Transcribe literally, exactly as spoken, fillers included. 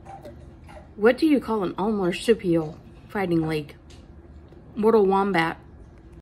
What do you call an all marsupial fighting league? Mortal Wombat.